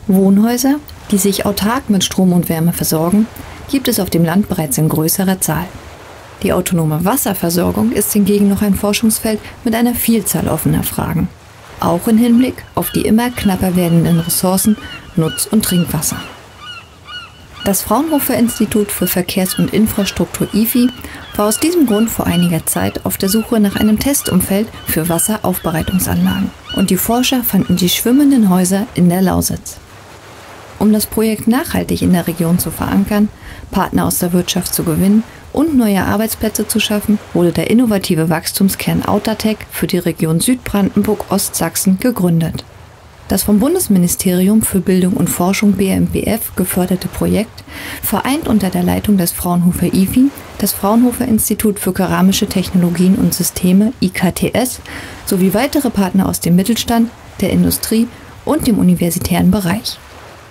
Wohnhäuser, die sich autark mit Strom und Wärme versorgen, gibt es auf dem Land bereits in größerer Zahl. Die autonome Wasserversorgung ist hingegen noch ein Forschungsfeld mit einer Vielzahl offener Fragen, auch im Hinblick auf die immer knapper werdenden Ressourcen Nutz- und Trinkwasser. Das Fraunhofer-Institut für Verkehrs- und Infrastruktur IFI war aus diesem Grund vor einiger Zeit auf der Suche nach einem Testumfeld für Wasseraufbereitungsanlagen und die Forscher fanden die schwimmenden Häuser in der Lausitz. Um das Projekt nachhaltig in der Region zu verankern, Partner aus der Wirtschaft zu gewinnen und neue Arbeitsplätze zu schaffen, wurde der innovative Wachstumskern Outertech für die Region Südbrandenburg-Ostsachsen gegründet. Das vom Bundesministerium für Bildung und Forschung BMBF geförderte Projekt vereint unter der Leitung des Fraunhofer IFI das Fraunhofer Institut für Keramische Technologien und Systeme IKTS sowie weitere Partner aus dem Mittelstand, der Industrie und dem universitären Bereich.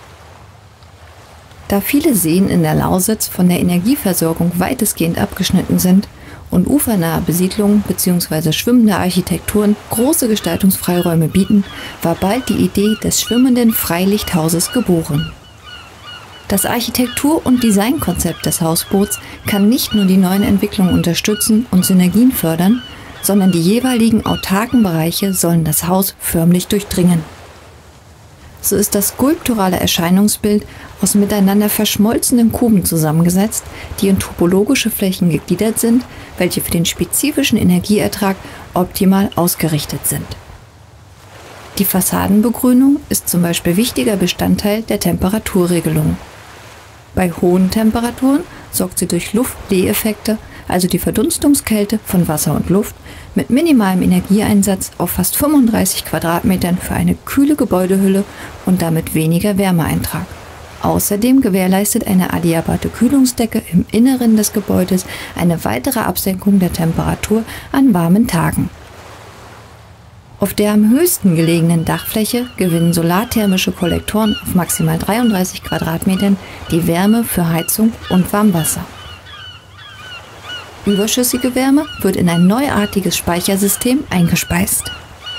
Da viele Seen in der Lausitz von der Energieversorgung weitestgehend abgeschnitten sind und ufernahe Besiedlungen bzw. schwimmende Architekturen große Gestaltungsfreiräume bieten, war bald die Idee des schwimmenden Freilichthauses geboren. Das Architektur- und Designkonzept des Hausboots kann nicht nur die neuen Entwicklungen unterstützen und Synergien fördern, sondern die jeweiligen autarken Bereiche sollen das Haus förmlich durchdringen. So ist das skulpturale Erscheinungsbild aus miteinander verschmolzenen Kuben zusammengesetzt, die in topologische Flächen gegliedert sind, welche für den spezifischen Energieertrag optimal ausgerichtet sind. Die Fassadenbegrünung ist zum Beispiel wichtiger Bestandteil der Temperaturregelung. Bei hohen Temperaturen sorgt sie durch Luft-Lee-Effekte, also die Verdunstungskälte von Wasser und Luft, mit minimalem Energieeinsatz auf fast 35 Quadratmetern für eine kühle Gebäudehülle und damit weniger Wärmeeintrag. Außerdem gewährleistet eine adiabate Kühlungsdecke im Inneren des Gebäudes eine weitere Absenkung der Temperatur an warmen Tagen. Auf der am höchsten gelegenen Dachfläche gewinnen solarthermische Kollektoren auf maximal 33 Quadratmetern die Wärme für Heizung und Warmwasser. Überschüssige Wärme wird in ein neuartiges Speichersystem eingespeist.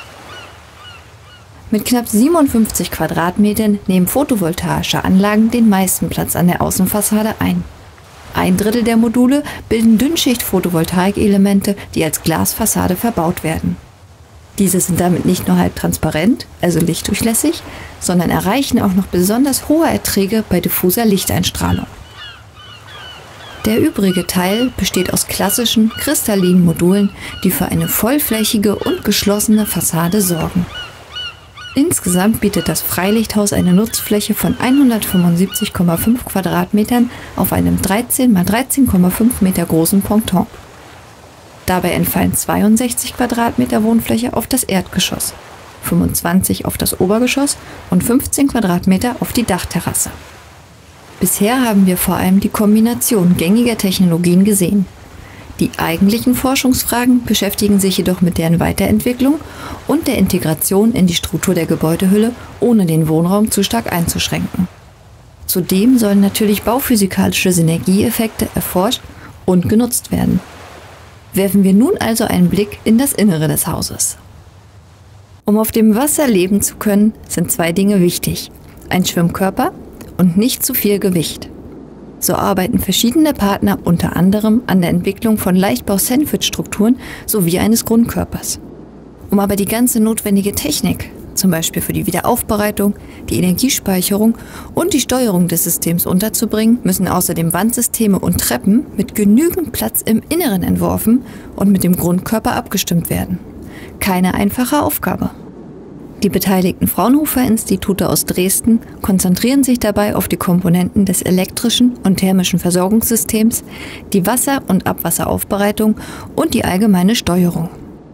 Mit knapp 57 Quadratmetern nehmen photovoltaische Anlagen den meisten Platz an der Außenfassade ein. 1/3 der Module bilden Dünnschicht-Photovoltaik-Elemente, die als Glasfassade verbaut werden. Diese sind damit nicht nur halbtransparent, also lichtdurchlässig, sondern erreichen auch noch besonders hohe Erträge bei diffuser Lichteinstrahlung. Der übrige Teil besteht aus klassischen, kristallinen Modulen, die für eine vollflächige und geschlossene Fassade sorgen. Insgesamt bietet das Freilichthaus eine Nutzfläche von 175,5 Quadratmetern auf einem 13 x 13,5 Meter großen Ponton. Dabei entfallen 62 Quadratmeter Wohnfläche auf das Erdgeschoss, 25 auf das Obergeschoss und 15 Quadratmeter auf die Dachterrasse. Bisher haben wir vor allem die Kombination gängiger Technologien gesehen. Die eigentlichen Forschungsfragen beschäftigen sich jedoch mit deren Weiterentwicklung und der Integration in die Struktur der Gebäudehülle, ohne den Wohnraum zu stark einzuschränken. Zudem sollen natürlich bauphysikalische Synergieeffekte erforscht und genutzt werden. Werfen wir nun also einen Blick in das Innere des Hauses. Um auf dem Wasser leben zu können, sind 2 Dinge wichtig: ein Schwimmkörper und nicht zu viel Gewicht. So arbeiten verschiedene Partner unter anderem an der Entwicklung von Leichtbau-Sandwich-Strukturen sowie eines Grundkörpers. Um aber die ganze notwendige Technik, zum Beispiel für die Wiederaufbereitung, die Energiespeicherung und die Steuerung des Systems unterzubringen, müssen außerdem Wandsysteme und Treppen mit genügend Platz im Inneren entworfen und mit dem Grundkörper abgestimmt werden. Keine einfache Aufgabe. Die beteiligten Fraunhofer-Institute aus Dresden konzentrieren sich dabei auf die Komponenten des elektrischen und thermischen Versorgungssystems, die Wasser- und Abwasseraufbereitung und die allgemeine Steuerung.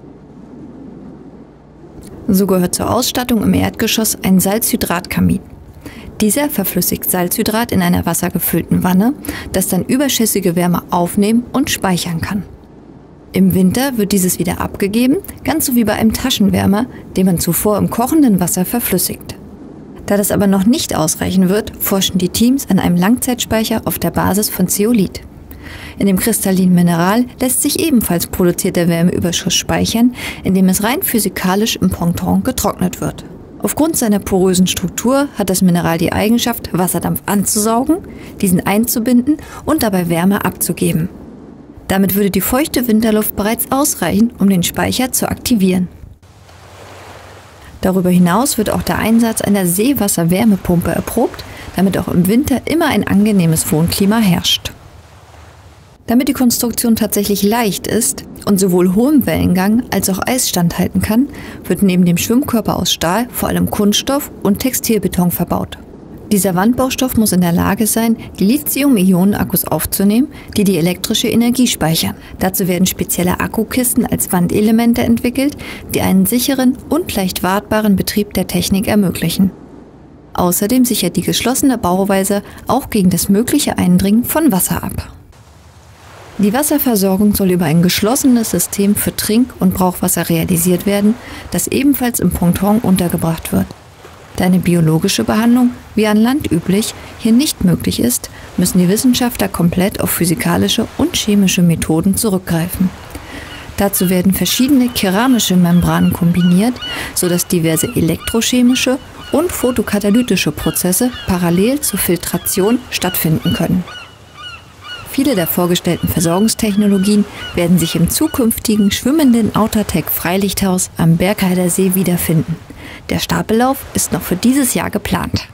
So gehört zur Ausstattung im Erdgeschoss ein Salzhydratkamin. Dieser verflüssigt Salzhydrat in einer wassergefüllten Wanne, das dann überschüssige Wärme aufnehmen und speichern kann. Im Winter wird dieses wieder abgegeben, ganz so wie bei einem Taschenwärmer, den man zuvor im kochenden Wasser verflüssigt. Da das aber noch nicht ausreichen wird, forschen die Teams an einem Langzeitspeicher auf der Basis von Zeolit. In dem kristallinen Mineral lässt sich ebenfalls produzierter Wärmeüberschuss speichern, indem es rein physikalisch im Ponton getrocknet wird. Aufgrund seiner porösen Struktur hat das Mineral die Eigenschaft, Wasserdampf anzusaugen, diesen einzubinden und dabei Wärme abzugeben. Damit würde die feuchte Winterluft bereits ausreichen, um den Speicher zu aktivieren. Darüber hinaus wird auch der Einsatz einer Seewasserwärmepumpe erprobt, damit auch im Winter immer ein angenehmes Wohnklima herrscht. Damit die Konstruktion tatsächlich leicht ist und sowohl hohem Wellengang als auch Eis standhalten kann, wird neben dem Schwimmkörper aus Stahl vor allem Kunststoff und Textilbeton verbaut. Dieser Wandbaustoff muss in der Lage sein, die Lithium-Ionen-Akkus aufzunehmen, die die elektrische Energie speichern. Dazu werden spezielle Akkukisten als Wandelemente entwickelt, die einen sicheren und leicht wartbaren Betrieb der Technik ermöglichen. Außerdem sichert die geschlossene Bauweise auch gegen das mögliche Eindringen von Wasser ab. Die Wasserversorgung soll über ein geschlossenes System für Trink- und Brauchwasser realisiert werden, das ebenfalls im Ponton untergebracht wird. Da eine biologische Behandlung, wie an Land üblich, hier nicht möglich ist, müssen die Wissenschaftler komplett auf physikalische und chemische Methoden zurückgreifen. Dazu werden verschiedene keramische Membranen kombiniert, sodass diverse elektrochemische und photokatalytische Prozesse parallel zur Filtration stattfinden können. Viele der vorgestellten Versorgungstechnologien werden sich im zukünftigen schwimmenden Outertech Freilichthaus am Bergheider See wiederfinden. Der Stapellauf ist noch für dieses Jahr geplant.